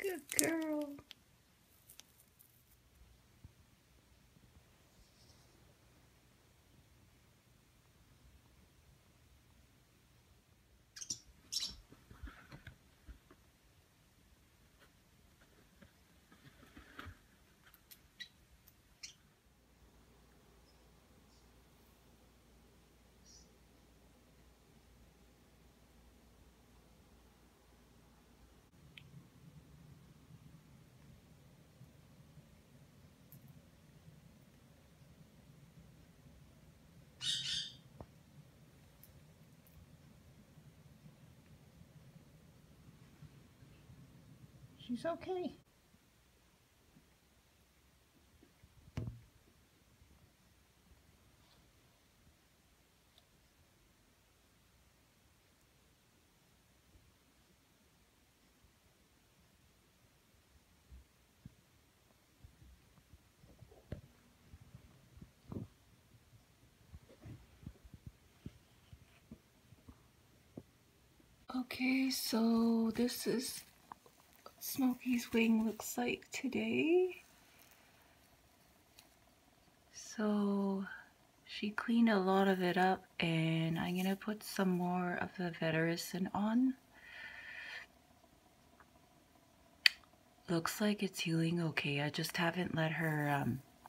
Good girl. She's okay. Okay, so this is what Smokey's wing looks like today. So she cleaned a lot of it up, and I'm gonna put some more of the Vetericyn on. Looks like it's healing okay. I just haven't let her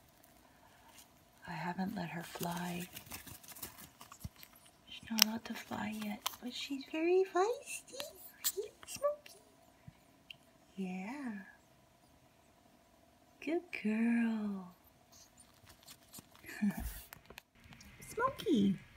fly. She's not allowed to fly yet, but she's very feisty. Right, Smokey? Yeah. Good girl. Smokey.